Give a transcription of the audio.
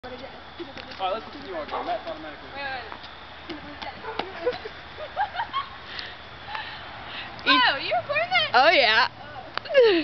Alright, let's continue our game. That's automatically. Oh, you recording it? Oh yeah.